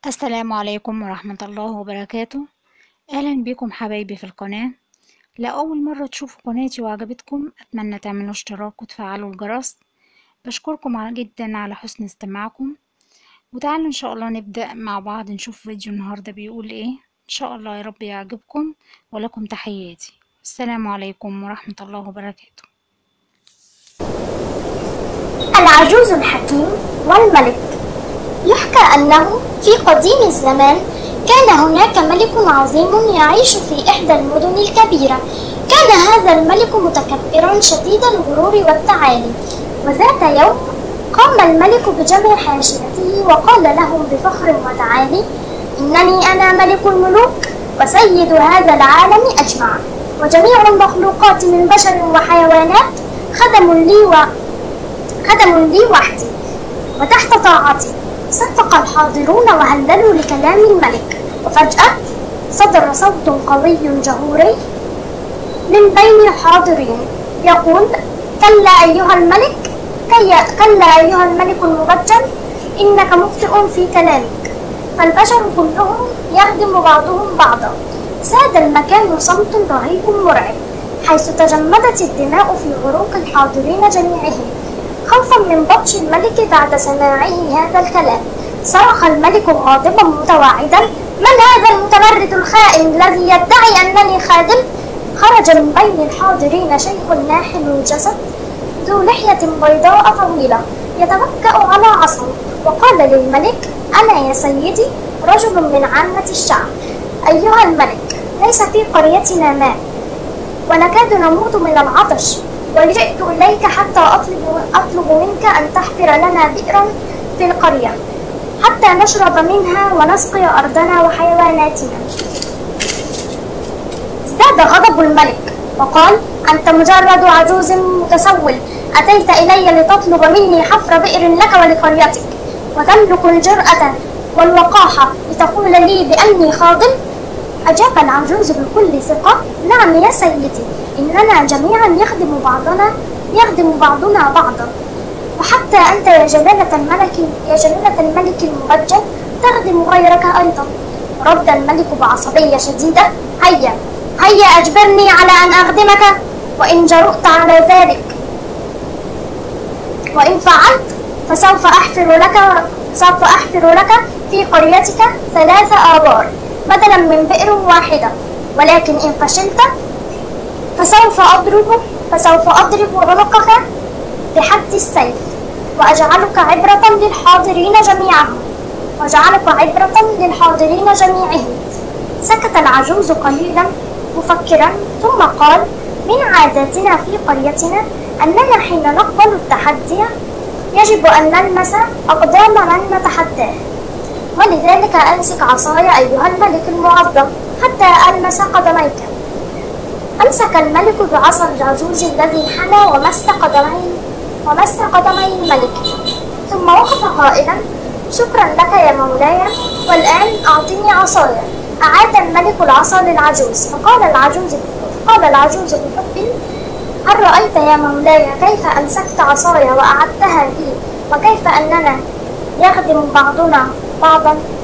السلام عليكم ورحمة الله وبركاته. أهلا بكم حبايبي في القناة. لأول مرة تشوفوا قناتي وعجبتكم أتمنى تعملوا اشتراك وتفعلوا الجرس. بشكركم جدا على حسن استماعكم، وتعالوا إن شاء الله نبدأ مع بعض نشوف فيديو النهاردة بيقول إيه. إن شاء الله يا رب يعجبكم، ولكم تحياتي. السلام عليكم ورحمة الله وبركاته. العجوز الحكيم والملك. يحكى أنه في قديم الزمان كان هناك ملك عظيم يعيش في إحدى المدن الكبيرة. كان هذا الملك متكبرا شديد الغرور والتعالي، وذات يوم قام الملك بجمع حاشيته وقال لهم بفخر وتعالي: إنني أنا ملك الملوك وسيد هذا العالم أجمع، وجميع المخلوقات من بشر وحيوانات خدم لي وحدي وتحت طاعتي. صفق الحاضرون وهللوا لكلام الملك، وفجأة صدر صوت قوي جهوري من بين الحاضرين يقول: كلا أيها الملك، كلا أيها الملك المبجل، إنك مخطئ في كلامك. فالبشر كلهم يهدم بعضهم بعضا. ساد المكان صمت رهيب مرعب، حيث تجمدت الدماء في عروق الحاضرين جميعهم خوفا من بطش الملك بعد سماعه هذا الكلام. صرخ الملك غاضبا متوعدا: من هذا المتمرد الخائن الذي يدعي أنني خادم؟ خرج من بين الحاضرين شيخ ناحل الجسد ذو لحية بيضاء طويلة يتوكأ على عصا، وقال للملك: أنا يا سيدي رجل من عامة الشعب. أيها الملك، ليس في قريتنا ماء ونكاد نموت من العطش، وجئت إليك حتى أطلب منك أن تحفر لنا بئرا في القرية حتى نشرب منها ونسقي أرضنا وحيواناتنا. ازداد غضب الملك وقال: أنت مجرد عجوز متسول أتيت إلي لتطلب مني حفر بئر لك ولقريتك، وتملك الجرأة والوقاحة لتقول لي بأني خادم؟ أجاب العجوز بكل ثقة: نعم يا سيدي، إننا جميعا يخدم بعضنا بعضا، وحتى أنت يا جلالة الملك المبجل تخدم غيرك أيضا. رد الملك بعصبية شديدة: هيا أجبرني على أن أخدمك، وإن جرؤت على ذلك وإن فعلت فسوف أحفر لك في قريتك 3 آبار بدلا من بئر واحدة، ولكن إن فشلت فسوف أضرب عنقك بحد السيف وأجعلك عبرة للحاضرين جميعهم. سكت العجوز قليلا مفكرا ثم قال: من عاداتنا في قريتنا أننا حين نقبل التحدي يجب أن نلمس أقدام من نتحداه، ولذلك أمسك عصاي أيها الملك المعظم حتى ألمس قدميك. أمسك الملك بعصا العجوز الذي حمى ومس قدمي الملك، ثم وقف قائلا: شكرا لك يا مولاي، والآن أعطني عصاي. أعاد الملك العصا للعجوز، فقال العجوز بحب: هل رأيت يا مولاي كيف أمسكت عصاي وأعدتها لي، وكيف أننا يخدم بعضنا بعضا؟